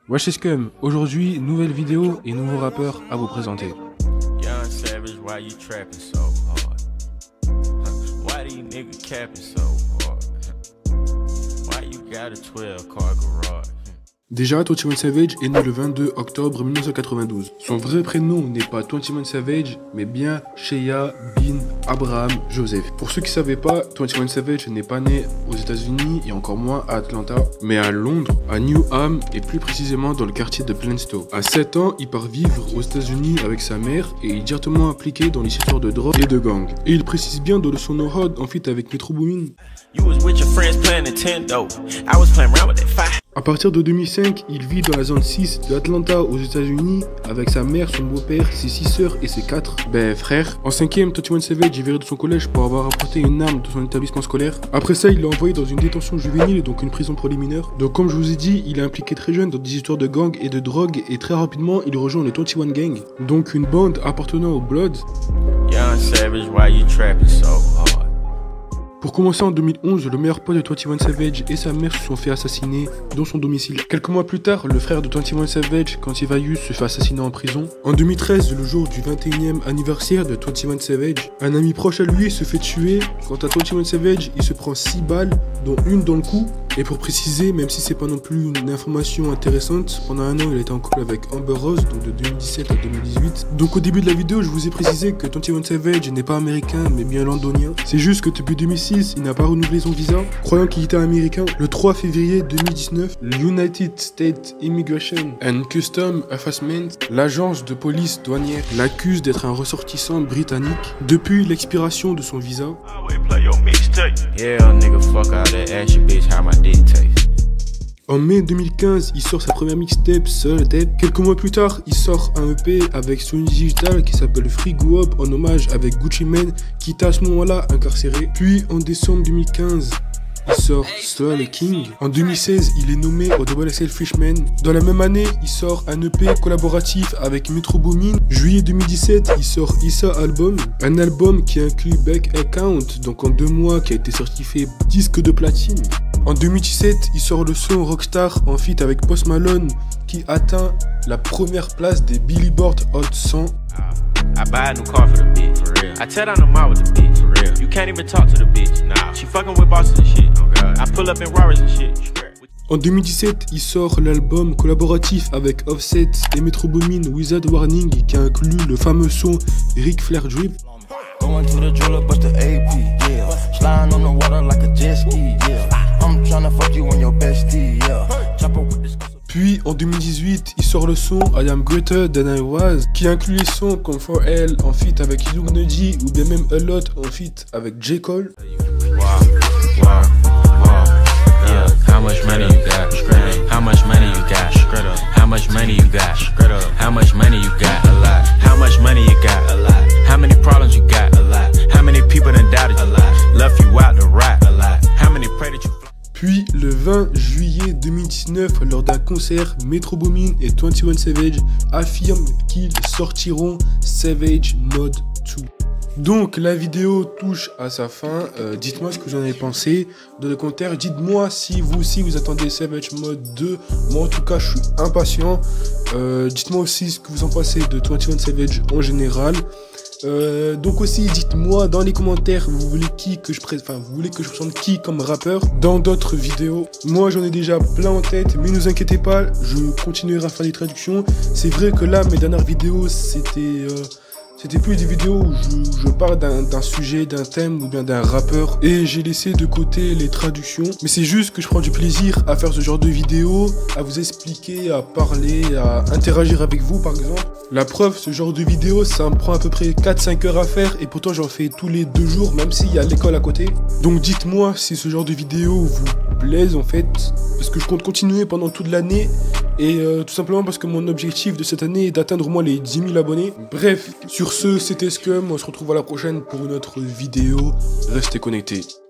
Wesh c'est Scum, aujourd'hui nouvelle vidéo et nouveau rappeur à vous présenter. Young Savage, why you trapping so hard? Why these niggas capping so hard? Why you got a 12-car garage? Déjà, 21 Savage est né le 22 octobre 1992. Son vrai prénom n'est pas 21 Savage, mais bien Shea Bin Abraham Joseph. Pour ceux qui ne savaient pas, 21 Savage n'est pas né aux États-Unis et encore moins à Atlanta, mais à Londres, à Newham et plus précisément dans le quartier de Plaistow. À 7 ans, il part vivre aux États-Unis avec sa mère et est directement impliqué dans les histoires de drogue et de gang. Et il précise bien dans le son No Hod en feat avec Metro Boomin. À partir de 2005, il vit dans la zone 6 de Atlanta aux États-Unis avec sa mère, son beau-père, ses 6 sœurs et ses 4 frères. En 5e, 21 Savage est viré de son collège pour avoir apporté une arme de son établissement scolaire. Après ça, il l'a envoyé dans une détention juvénile, donc une prison pour les mineurs. Donc comme je vous ai dit, il est impliqué très jeune dans des histoires de gang et de drogue et très rapidement, il rejoint le 21 Gang, donc une bande appartenant aux Bloods. Young Savage, why you trapping so hard? Pour commencer, en 2011, le meilleur pote de 21 Savage et sa mère se sont fait assassiner dans son domicile. Quelques mois plus tard, le frère de 21 Savage, Cantivayus, se fait assassiner en prison. En 2013, le jour du 21e anniversaire de 21 Savage, un ami proche à lui se fait tuer. Quant à 21 Savage, il se prend 6 balles, dont une dans le cou. Et pour préciser, même si c'est pas non plus une information intéressante, pendant un an il a été en couple avec Amber Rose, donc de 2017 à 2018. Donc au début de la vidéo, je vous ai précisé que 21 Savage n'est pas américain mais bien londonien. C'est juste que depuis 2006, il n'a pas renouvelé son visa, croyant qu'il était américain. Le 3 février 2019, l'United States Immigration and Customs Enforcement, l'agence de police douanière, l'accuse d'être un ressortissant britannique depuis l'expiration de son visa. En mai 2015, il sort sa première mixtape, Seul Tape. Quelques mois plus tard, il sort un EP avec Sony Digital qui s'appelle Free Go Up en hommage avec Gucci Mane qui était à ce moment-là incarcéré. Puis en décembre 2015, il sort Slow King. En 2016, il est nommé au Double XL Freshman. Dans la même année, il sort un EP collaboratif avec Metro Boomin. Juillet 2017, il sort Issa Album. Un album qui inclut Back Account, donc en 2 mois, qui a été certifié disque de platine. En 2017, il sort le son Rockstar en feat avec Post Malone qui atteint la première place des Billboard Hot 100. I buy a new car for the bitch, for real. I tear down the mall with the bitch, for real. You can't even talk to the bitch, nah. She fucking with bosses and shit, oh god. I pull up in Rarers and shit. En 2017, il sort l'album collaboratif avec Offset et Metro Boomin Wizard Warning qui inclut le fameux son Ric Flair Drip. Going to the jeweler, bust the AP, yeah. Sliding on the water like a jet ski, yeah. I'm tryna fuck you on your bestie, yeah. Chopper with this. Puis en 2018, il sort le son I Am Greater Than I Was qui inclut les sons comme 4L en feat avec Young Nudy ou bien même A Lot en feat avec J. Cole. How much money you got? How much money you got? How much money you got? How much money you got? A lot. How much money you got? A lot. How many problems you got? A lot. How many people done doubted you? A lot. Left you out to rot? A lot. How many pray that you? Puis le 20 juillet 2019, lors d'un concert, Metro Boomin et 21 Savage affirment qu'ils sortiront Savage Mode 2. Donc la vidéo touche à sa fin, dites-moi ce que vous en avez pensé dans les commentaires, dites-moi si vous aussi vous attendez Savage Mode 2, moi en tout cas je suis impatient, dites-moi aussi ce que vous en pensez de 21 Savage en général. Donc aussi dites-moi dans les commentaires vous voulez que je présente qui comme rappeur dans d'autres vidéos. Moi j'en ai déjà plein en tête mais ne vous inquiétez pas, je continuerai à faire des traductions. C'est vrai que là mes dernières vidéos c'était plus des vidéos où je parle d'un sujet, d'un thème ou bien d'un rappeur et j'ai laissé de côté les traductions. Mais c'est juste que je prends du plaisir à faire ce genre de vidéos, à vous expliquer, à parler, à interagir avec vous par exemple. La preuve, ce genre de vidéo, ça me prend à peu près 4-5 heures à faire et pourtant j'en fais tous les 2 jours même s'il y a l'école à côté. Donc dites-moi si ce genre de vidéo vous plaise en fait, parce que je compte continuer pendant toute l'année et tout simplement parce que mon objectif de cette année est d'atteindre au moins les 10 000 abonnés. Bref, sur ce, c'était Scum, on se retrouve à la prochaine pour une autre vidéo, restez connectés.